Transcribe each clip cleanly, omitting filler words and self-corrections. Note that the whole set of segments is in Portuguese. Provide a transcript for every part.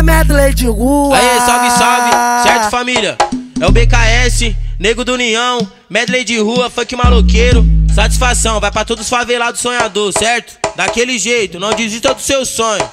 É medley de rua. Aê, salve, salve, certo família? É o BKS, Nego do União, medley de rua, funk maloqueiro. Satisfação, vai pra todos os favelados sonhador, certo? Daquele jeito, não desista do seu sonho.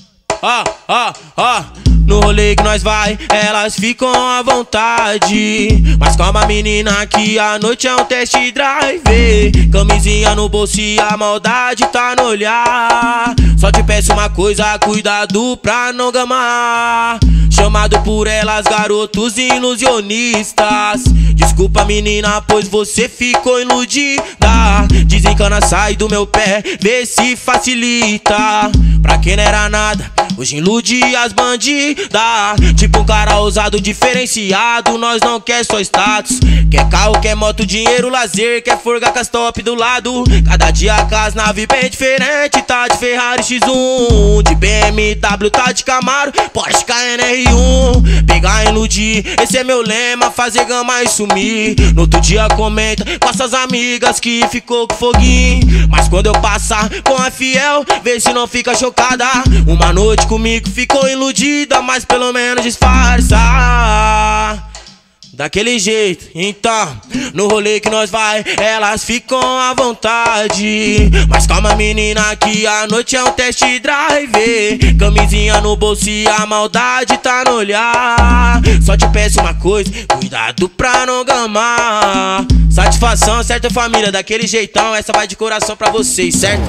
No rolê que nós vai, elas ficam à vontade. Mas calma menina, que a noite é um test drive. Camisinha no bolso e a maldade tá no olhar. Só te peço uma coisa, cuidado pra não gamar. Chamado por elas garotos ilusionistas. Desculpa menina, pois você ficou iludida. Desencana, sai do meu pé, vê se facilita. Pra quem não era nada, hoje ilude as bandidas. Tipo um cara ousado, diferenciado. Nós não quer só status. Quer carro, quer moto, dinheiro, lazer. Quer forga com as top do lado. Cada dia com as naves bem diferente. Tá de Ferrari X1, de BMW, tá de Camaro, Porsche KNR1. Pegar e iludir, esse é meu lema. Fazer gama e sumir. No outro dia comenta com essas amigas que ficou com foguinho. Mas quando eu passar com a fiel, vê se não fica chocada. Uma noite comigo ficou iludida, mas pelo menos disfarça. Daquele jeito, então, no rolê que nós vai, elas ficam à vontade. Mas calma menina, que a noite é um test drive. Camisinha no bolso e a maldade tá no olhar. Só te peço uma coisa, cuidado pra não gamar. Satisfação, certo família, daquele jeitão. Essa vai de coração pra vocês, certo?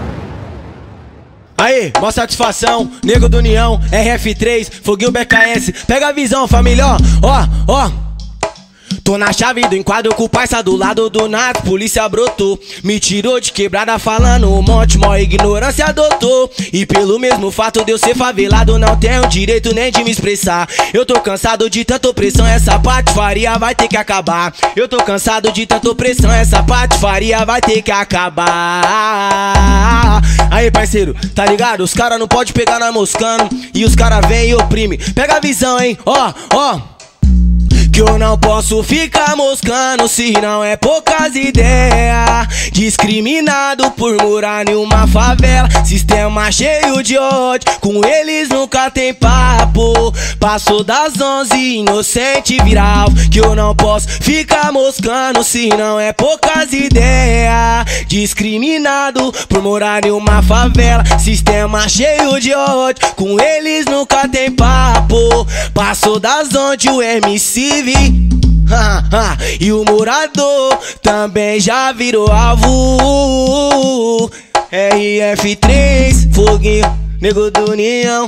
Aí, mó satisfação, Nego do União, RF3, Foguinho BKS. Pega a visão família, ó. Tô na chave do enquadro com o parça do lado do nada. Polícia brotou, me tirou de quebrada falando um monte, mó ignorância adotou. E pelo mesmo fato de eu ser favelado, não tenho direito nem de me expressar. Eu tô cansado de tanta opressão, essa patifaria vai ter que acabar. Eu tô cansado de tanta opressão, essa patifaria vai ter que acabar. Aí parceiro, tá ligado? Os cara não pode pegar na moscando e os cara vem e oprime. Pega a visão, hein, ó. Que eu não posso ficar moscando se não é poucas ideias. Discriminado por morar em uma favela, sistema cheio de ódio, com eles nunca tem papo. Passou das 11, inocente viral. Que eu não posso ficar moscando se não é poucas ideias. Discriminado por morar em uma favela, sistema cheio de ódio, com eles nunca tem papo. Passou das 11, o MC e o morador também já virou alvo. RF3, Foguinho, Nego do União.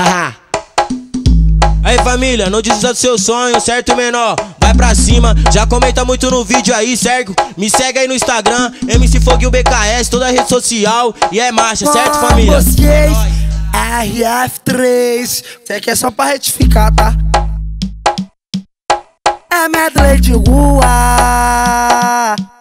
Aí família, não desista do seu sonho, certo menor? Vai pra cima, já comenta muito no vídeo aí, certo? Me segue aí no Instagram, MC Foguinho BKS, toda a rede social. E é marcha, certo família? Vocês, RF3. Isso aqui é só pra retificar, tá? É medley de rua.